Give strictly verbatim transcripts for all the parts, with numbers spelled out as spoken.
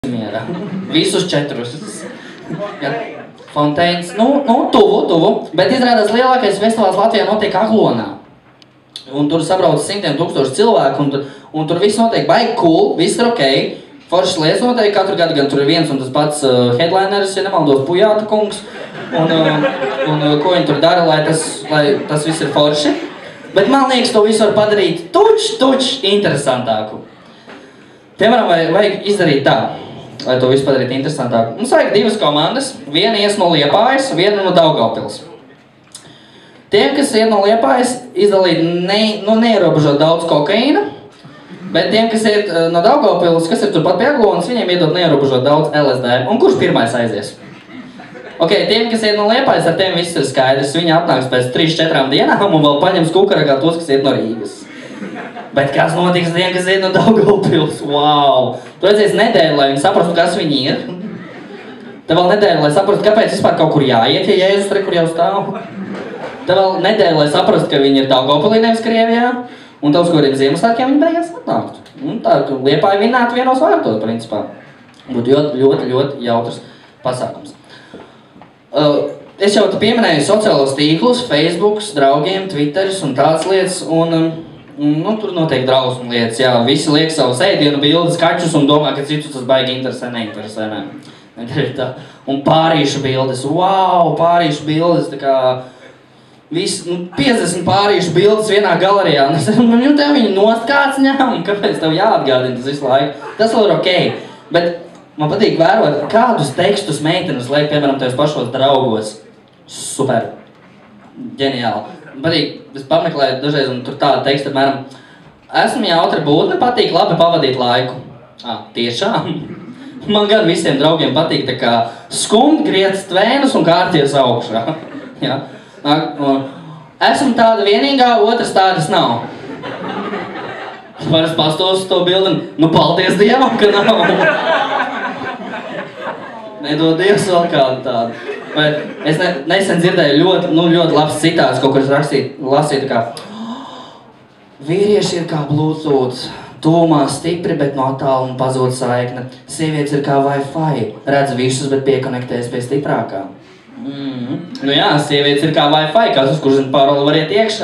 mierā. Visus četrus. Ja. Fonteins, nu, nu, tuvu, tuvu. Bet izrādās lielākais festivāls Latvijā notiek Aglonā. Un tur sabrauc simtiem tūkstoši cilvēku, un, un tur viss notiek baigi cool, viss ir ok. Foršas lietas notiek, katru gadu gan tur ir viens un tas pats uh, headlineris, ja nemaldos, Pujāta kungs. Un, uh, un uh, ko viņi tur dara, lai tas, lai tas viss ir forši. Bet man liekas, to visu var padarīt tuč, tuč interesantāku. Piemēram, vajag, vajag izdarīt tā, lai to visu padarīt interesantāku. Mums vajag divas komandas, viena ies no Liepājas, viena no Daugavpils. Tiem, kas iet no Liepājas, izdalīt ne, nu, neierobežot daudz kokaīna, bet tiem, kas iet uh, no Daugavpils, kas ir turpat pie Aglonas, viņiem iedot neierobežot daudz L S D. Un kurš pirmais aizies? Ok, tiem, kas iet no Liepājas, ar tiem viss ir skaidrs. Viņi atnāks pēc trīs četrām dienām un vēl paņems kukaragā tos, kas iet no Rīgas. Bet kas notiks tiem, kas iet no Daugavpils? Wow! Tu aizies nedēļu, lai viņi saprastu, kas viņi ir. Te vēl nedēļu, lai saprastu, kāpēc vispār kaut kur jāiet, ja Jēzus re, kur jau stāv. Te vēl nedēļu, lai saprastu, ka viņi ir Daugavpilī, nevis Krievijā. Un tavs, kuriem Ziemassvētkiem viņi beigās atnāktu. Un tā, ka Liepāja vinnētu vienos vārtos, principā. Būtu ļoti, ļoti, ļoti jautrs pasākums. Uh, es jau te pieminēju sociālos tīklus, Facebooks, draugiem, Twitteris un tādas lietas. Un, um, nu, tur notiek drausmu lietas, jā. Visi liek savus ēdienu bildes, kačus un domā, ka citus tas baigi interesē, neinteresē, ne. Un pārīšu bildes, wow, pārīšu bildes, tā kā Viss, nu, piecdesmit pārīšu bildes vienā galerijā, un es nu, tev viņu nost kāds ņem, kāpēc tev jāatgādina tas visu laiku. Tas vēl ir ok, bet man patīk vērot, kādus tekstus meitenes liek, piemēram, tajos pašos draugos. Super. Ģeniāli. Man patīk, es pameklēju dažreiz, un tur tāda teksta, apmēram, esmu jautra būtne, patīk labi pavadīt laiku. Ā, tiešām? Man gan visiem draugiem patīk tā kā skumt, griet tvēnus un kārties augšā. Ja? Esmu tāda vienīgā, otras tādas nav. Varas pastos to bildi, nu paldies Dievam, ka nav. Nedod Dievs vēl kādu tādu. Vai es ne, nesen dzirdēju ļoti, nu, ļoti labs citāts, kaut kur es rakstīt, lasīju tā kā vīrieši ir kā Bluetooth, tūmā stipri, bet no tālu un pazūd saikne. Sievietes ir kā Wi-Fi, redz visus, bet piekonektējas pie stiprākā. Mm-hmm. Nu jā, sievietes ir kā Wi-Fi, kas uz kurš zin paroli var iet iekšā.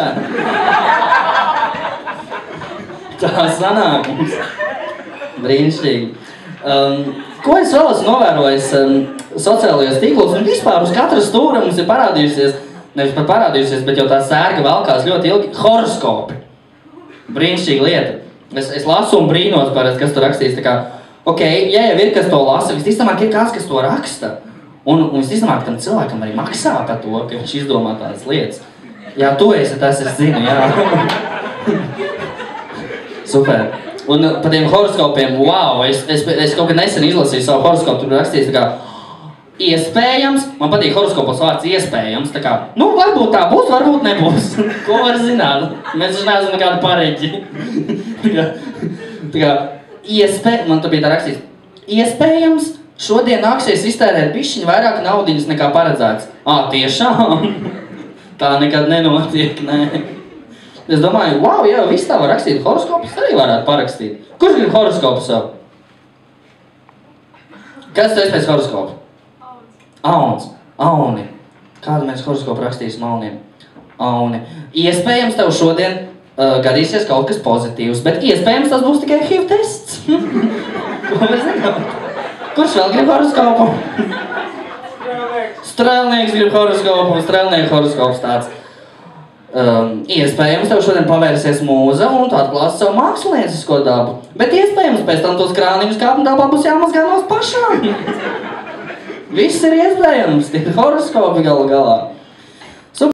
Tā sanāk mums. Brīnišķīgi. Um, ko es vēl esmu novērojis um, sociālajos tīklos, un vispār uz katra stūra mums ir parādījusies, nevis pat parādījusies, bet jau tā sērga velkās ļoti ilgi, horoskopi. Brīnišķīga lieta. Es, es lasu un brīnos parasti, kas tur rakstīs, tā kā, ok, ja jau ir, kas to lasa, visticamāk ir kāds, kas to raksta. Un, un visticamāk, tam cilvēkam arī maksā par to, ka viņš izdomā tādas lietas. Jā, tu esi tas, es zinu, jā. Super. Un par tiem horoskopiem, wow, es, es, es kaut kad nesen izlasīju savu horoskopu, tur rakstījis tā kā iespējams, man patīk horoskopos vārds iespējams, tā kā, nu, varbūt tā būs, varbūt nebūs. Ko var zināt? Mēs taču neesam nekādu pareģi. tā kā, tā kā, iespē, man tur bija tā rakstījis, iespējams, šodien nāksies iztērēt bišķiņu vairāk naudiņas nekā paredzēts. Ā, tiešām? Tā nekad nenotiek, nē. Es domāju, wow, jā, viss tā var rakstīt. Horoskopus arī varētu parakstīt. Kurš grib horoskopu savu? Kas tu esi pēc horoskopu? Auns. Auni. Kādu mēs horoskopu rakstīsim auniem? Auni. Iespējams tev šodien uh, gadīsies kaut kas pozitīvs, bet iespējams tas būs tikai H I V tests. Ko mēs zinām? Kurš vēl grib horoskopu? Strēlnieks grib horoskopu, strēlnieku horoskops tāds. Um, iespējams, tev šodien pavērsies mūza un tu atklāsi savu māksliniecisko dabu. Bet iespējams, pēc tam tos krāniņus kāpnu dabā būs jāmazgā nos pašām. Viss ir iespējams, tie horoskopi galu galā.